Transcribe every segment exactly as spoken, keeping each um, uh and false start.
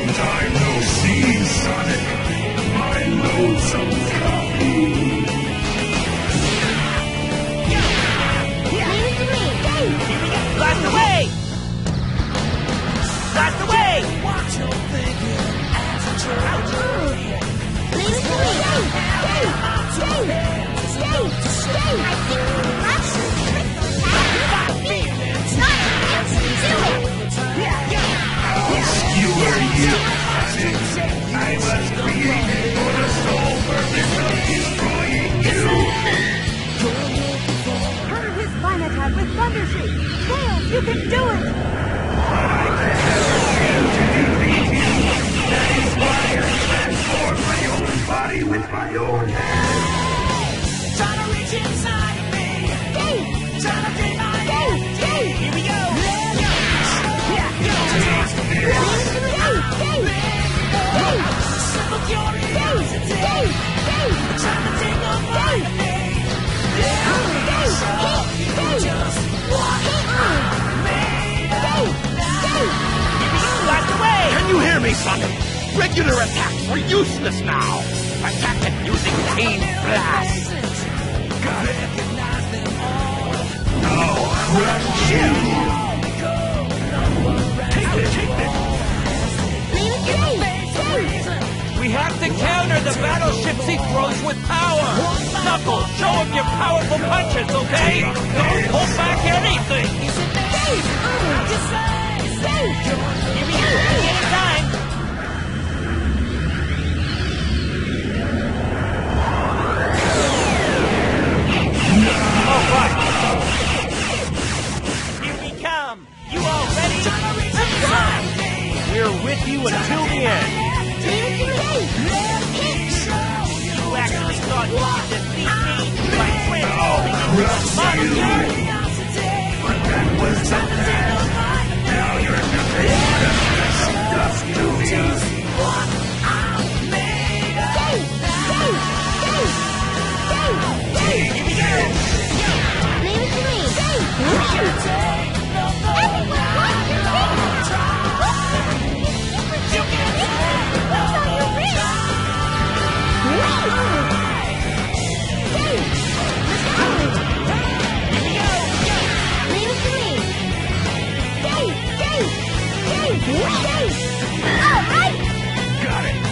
Time no see, Sonic. My lonesome copy. Blast away! Blast away! What you're thinking as a child. Leave it to me! Stay! Stay! Stay! Stay! I think we're rushing. Sonic, do it! I'll skewer you, Sonic. I was created for the sole purpose of destroying you. Counter his spine attack with Thunder Shake! Tails, you can do it! But I can help you to defeat you. That is why I transform my own body with my own hands. Trying to reach inside of me. Stay! Trying to take my Stay! Stay! Here we go. Simple curiosity. Trying to take a bite of me. Show you just what I'm made of now. Blast away! Can you hear me, Sonic? Regular attacks are useless now. Attack it using Chain Blast. Got it. I'll crush you. Take this, take this. Leave it to me! Stay! We have to counter the battleships he throws with power! Knuckles, show him your powerful punches, okay? Don't hold back anything! Stay! Stay! Here we go! Anytime! All right! Here we come! You all ready? Let's go! We're with you until the end! Leave it to me! You actually thought you could defeat me by transforming I'll into a crush monster? you. But that was the past. Now you're nothing but dust to me. Stay! Stay! Stay! Stay! Stay! Here we go! Leave it to me! Stay! Everyone wants your Got it.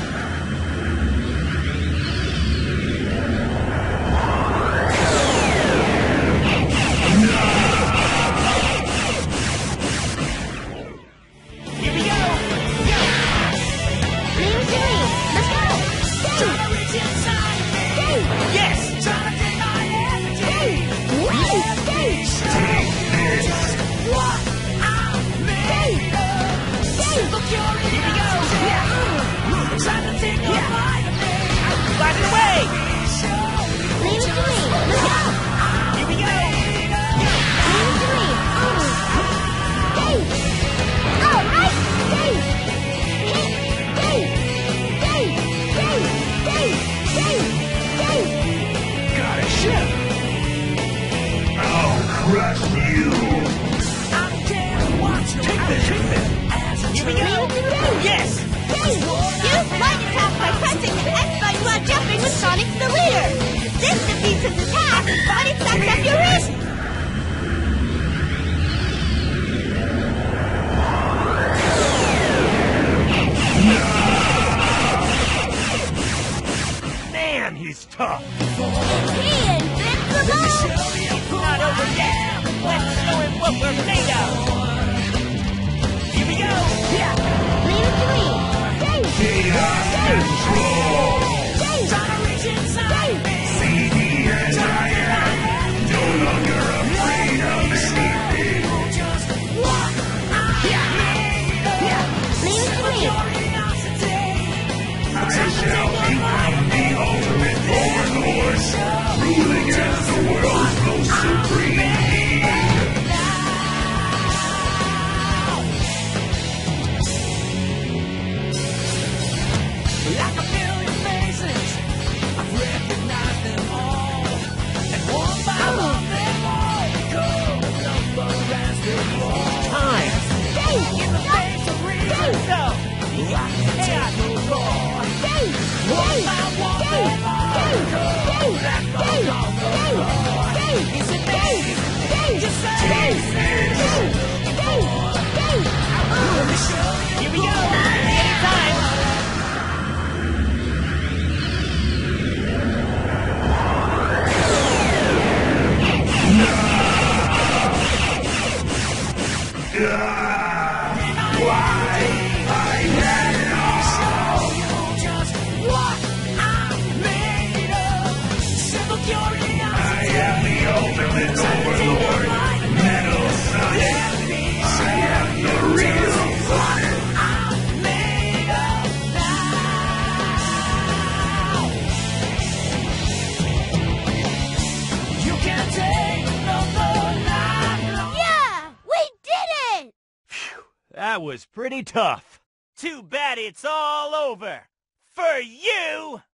Here we go! Yes! Blast away! Here we go! Got a ship. I'll crush you. Take this, take this. Here we go! Yes! Use light attack by pressing the X button while jumping with Sonic the leader. This defeats his attack. Sonic sucks up your wrist. Man, he's tough. He invincible. It's not over yet! Let's show him what we're made of! Here we go! Leave it to me. Stay. Chaos control. Stay. C D as I am. No longer afraid of anything. Leave it to me. I shall become the ultimate overlord, ruling as the world's most supreme being. Like a million faces, I've recognized them all. And one by one they all go number as they fall. Time! In the face of reason, So, was pretty tough. Too bad it's all over. For you!